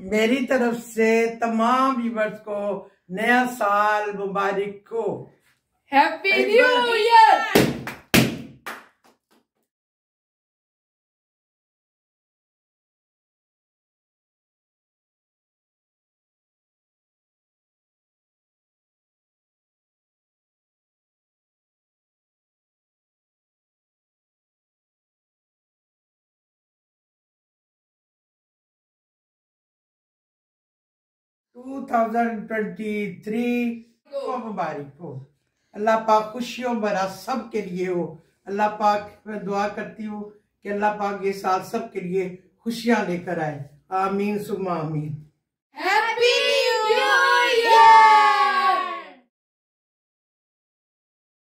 मेरी तरफ से तमाम व्यूअर्स को नया साल मुबारक हो। Happy new year. टू 2023 को मुबारक हो। अल्लाह पाक खुशियों भरा सब के लिए हो। अल्लाह पाक मैं दुआ करती हूँ कि अल्लाह पाक ये साल सब के लिए खुशियां लेकर आए। आमीन सुम्मा आमीन।